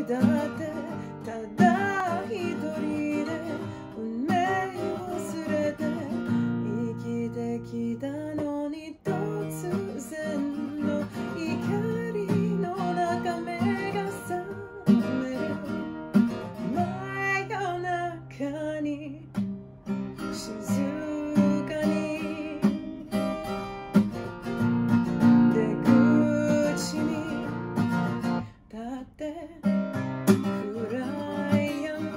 だってただ一人で運命を忘れて生きてきたのに突然の光の中目が覚める真夜中に静かに出口に立って暗闇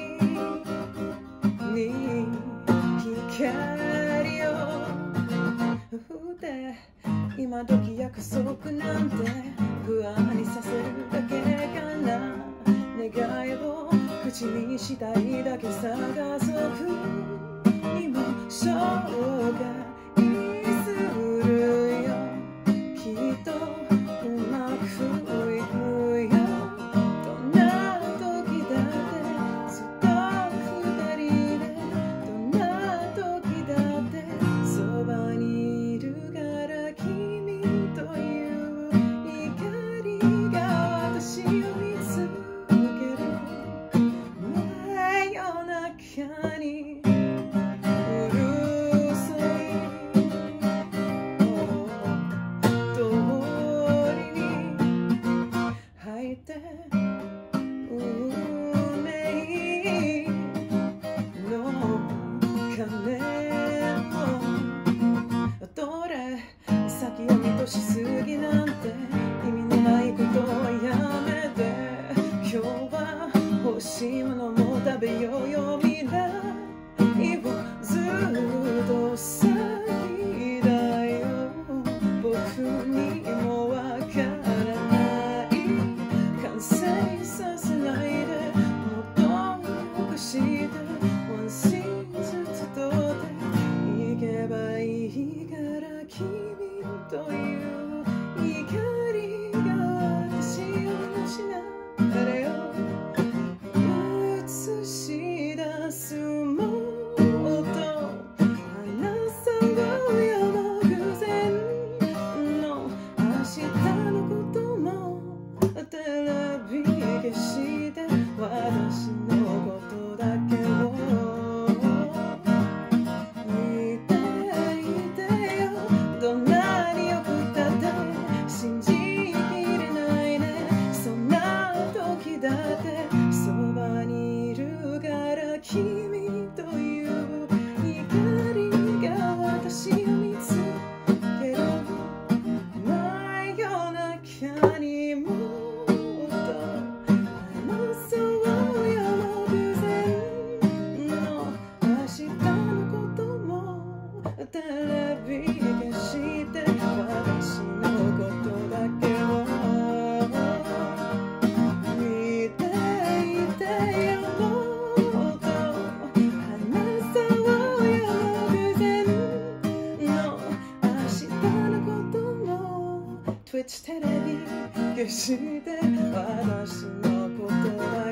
に光を振って今時約束なんて不安にさせるだけかな願いを口にしたいだけさ家族にも紹介するよきっとうまくいくよどんな時だってずっと二人でどんな時だってそばにいるから君という光が私を見つける真夜中にうるさい通りに入って運命の鐘をどれ先を見としすぎなんて意味のないことはやめて今日は欲しいものも食べようよ未来をずっと先だよ僕にもわからない完成させないでもっと良くしてワンシーンずつ取っていけばいいから君という光が私を失うれよ映し出すもっと離さうよ偶然の明日のこともテレビ消して私のことだけを見ていてよどんなによくたって信じきれないねそんな時だってそばにいるから君という光が私を見つける真夜中にもっと話そうよ偶然の明日のこともテレビ消して私のことだけを見ていてよもっと話そうよ偶然の明日のことも Twitch テレビ消して私のことだ